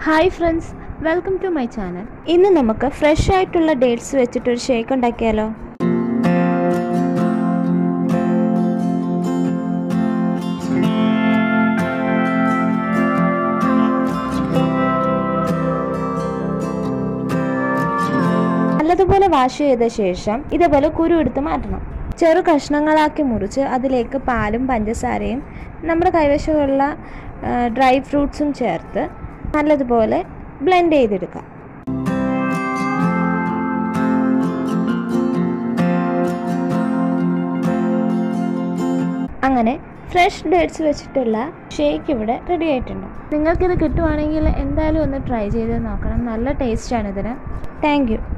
Hi friends, welcome to my channel. ഇന്ന് നമുക്ക് fresh ആയിട്ടുള്ള ഡേറ്റ്സ് വെച്ചിട്ടൊരു ഷേക്ക് ഉണ്ടാക്കിയാലോ? നല്ലതുപോലെ വാഷ് ചെയ്ത ശേഷം ഇതേപോലെ കുരു എടുത്ത് മാറ്റണം. ചെറു കഷ്ണങ്ങളാക്കി മുറിച്ച് അതിലേക്ക് പാലും പഞ്ചസാരയും നമ്മുടെ കൈവശമുള്ള ഡ്രൈ ഫ്രൂട്ട്സും ചേർത്ത് നല്ലതുപോലെ ബ്ലെൻഡ് ചെയ്തെടുക്കാം. അങ്ങനെ ഫ്രഷ് ഡേറ്റ്സ് വെച്ചിട്ടുള്ള ഷേക്ക് ഇവിടെ റെഡി ആയിട്ടുണ്ട്. നിങ്ങൾക്കിത് കിട്ടുവാണെങ്കിൽ എന്തായാലും ഒന്ന് ട്രൈ ചെയ്ത് നോക്കണം. നല്ല ടേസ്റ്റാണ് ഇതിന്. Thank U.